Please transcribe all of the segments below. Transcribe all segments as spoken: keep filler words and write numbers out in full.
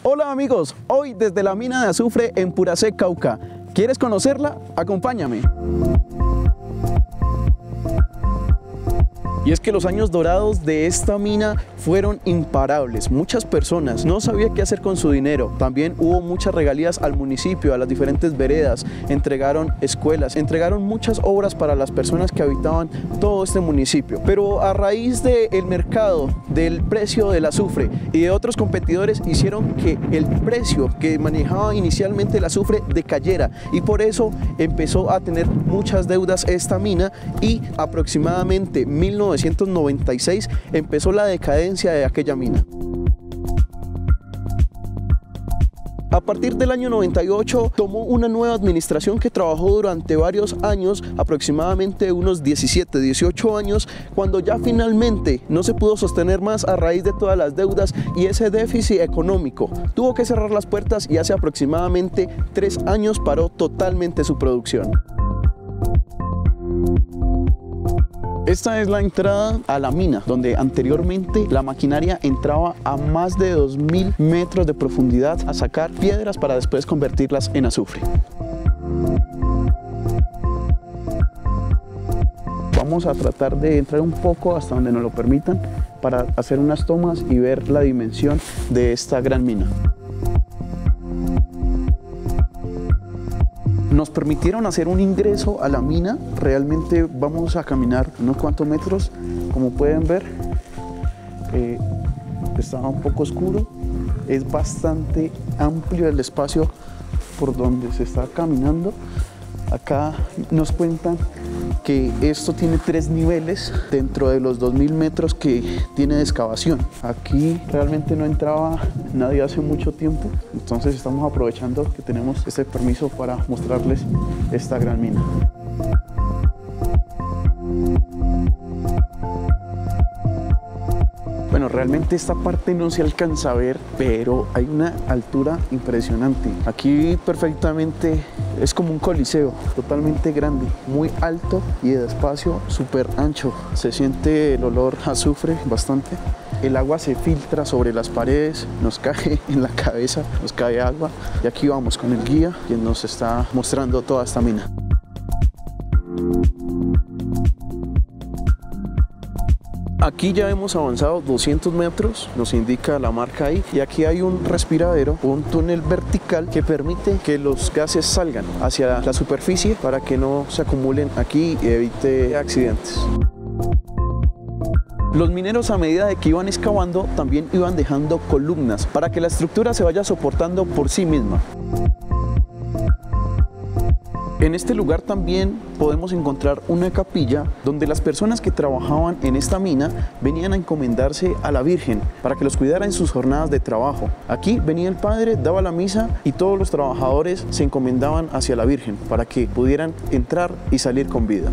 Hola amigos, hoy desde la mina de azufre en Puracé, Cauca. ¿Quieres conocerla? Acompáñame. Y es que los años dorados de esta mina fueron imparables. Muchas personas no sabían qué hacer con su dinero. También hubo muchas regalías al municipio, a las diferentes veredas. Entregaron escuelas, entregaron muchas obras para las personas que habitaban todo este municipio. Pero a raíz del mercado, del precio del azufre y de otros competidores, hicieron que el precio que manejaba inicialmente el azufre decayera. Y por eso empezó a tener muchas deudas esta mina y aproximadamente mil novecientos noventa y seis empezó la decadencia de aquella mina. A partir del año noventa y ocho tomó una nueva administración que trabajó durante varios años, aproximadamente unos diecisiete, dieciocho años, cuando ya finalmente no se pudo sostener más a raíz de todas las deudas y ese déficit económico. Tuvo que cerrar las puertas y hace aproximadamente tres años paró totalmente su producción. Esta es la entrada a la mina, donde anteriormente la maquinaria entraba a más de dos mil metros de profundidad a sacar piedras para después convertirlas en azufre. Vamos a tratar de entrar un poco hasta donde nos lo permitan para hacer unas tomas y ver la dimensión de esta gran mina. Nos permitieron hacer un ingreso a la mina. Realmente vamos a caminar unos cuantos metros. Como pueden ver, eh, estaba un poco oscuro. Es bastante amplio el espacio por donde se está caminando. Acá nos cuentan que esto tiene tres niveles dentro de los dos mil metros que tiene de excavación. Aquí realmente no entraba nadie hace mucho tiempo, entonces estamos aprovechando que tenemos este permiso para mostrarles esta gran mina. Bueno, realmente esta parte no se alcanza a ver, pero hay una altura impresionante. Aquí perfectamente es como un coliseo, totalmente grande, muy alto y de espacio súper ancho. Se siente el olor a azufre bastante. El agua se filtra sobre las paredes, nos cae en la cabeza, nos cae agua. Y aquí vamos con el guía, quien nos está mostrando toda esta mina. Aquí ya hemos avanzado doscientos metros, nos indica la marca ahí, y aquí hay un respiradero, un túnel vertical que permite que los gases salgan hacia la superficie para que no se acumulen aquí y evite accidentes. Los mineros, a medida de que iban excavando, también iban dejando columnas para que la estructura se vaya soportando por sí misma. En este lugar también podemos encontrar una capilla donde las personas que trabajaban en esta mina venían a encomendarse a la Virgen para que los cuidara en sus jornadas de trabajo. Aquí venía el padre, daba la misa y todos los trabajadores se encomendaban hacia la Virgen para que pudieran entrar y salir con vida.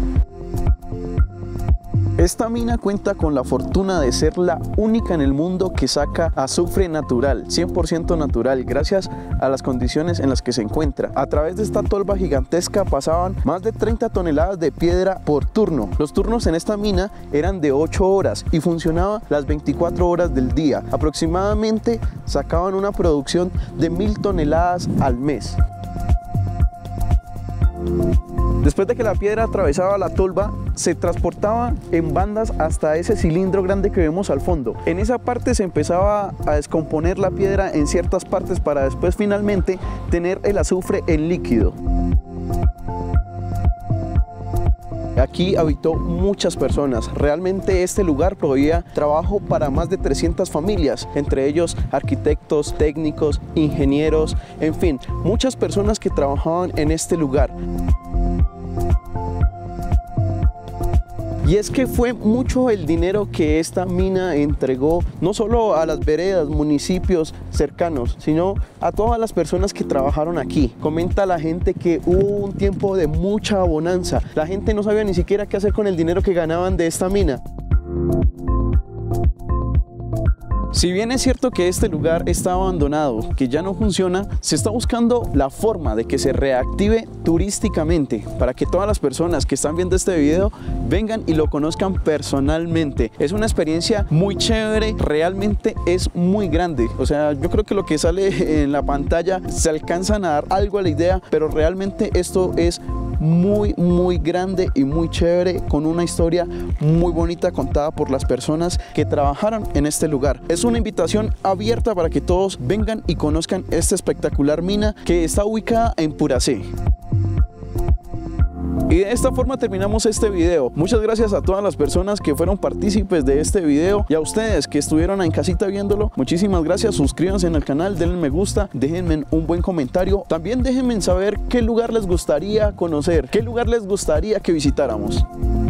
Esta mina cuenta con la fortuna de ser la única en el mundo que saca azufre natural, cien por ciento natural, gracias a las condiciones en las que se encuentra. A través de esta tolva gigantesca pasaban más de treinta toneladas de piedra por turno. Los turnos en esta mina eran de ocho horas y funcionaba las veinticuatro horas del día. Aproximadamente sacaban una producción de mil toneladas al mes. Después de que la piedra atravesaba la tolva, se transportaba en bandas hasta ese cilindro grande que vemos al fondo. En esa parte se empezaba a descomponer la piedra en ciertas partes para después finalmente tener el azufre en líquido. Aquí habitó muchas personas. Realmente este lugar proveía trabajo para más de trescientas familias, entre ellos arquitectos, técnicos, ingenieros, en fin, muchas personas que trabajaban en este lugar. Y es que fue mucho el dinero que esta mina entregó, no solo a las veredas, municipios cercanos, sino a todas las personas que trabajaron aquí. Comenta la gente que hubo un tiempo de mucha bonanza. La gente no sabía ni siquiera qué hacer con el dinero que ganaban de esta mina. Si bien es cierto que este lugar está abandonado, que ya no funciona, se está buscando la forma de que se reactive turísticamente para que todas las personas que están viendo este video vengan y lo conozcan personalmente. Es una experiencia muy chévere, realmente es muy grande. O sea, yo creo que lo que sale en la pantalla se alcanzan a dar algo a la idea, pero realmente esto es muy muy grande y muy chévere, con una historia muy bonita contada por las personas que trabajaron en este lugar. Es una invitación abierta para que todos vengan y conozcan esta espectacular mina que está ubicada en Puracé. Y de esta forma terminamos este video. Muchas gracias a todas las personas que fueron partícipes de este video y a ustedes que estuvieron en casita viéndolo. Muchísimas gracias. Suscríbanse en el canal, denle me gusta, déjenme un buen comentario. También déjenme saber qué lugar les gustaría conocer, qué lugar les gustaría que visitáramos.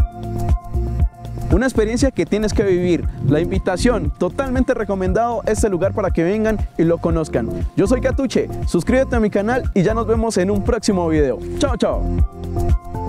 Una experiencia que tienes que vivir. La invitación, totalmente recomendado este lugar para que vengan y lo conozcan. Yo soy Catuche, suscríbete a mi canal y ya nos vemos en un próximo video. Chao, chao.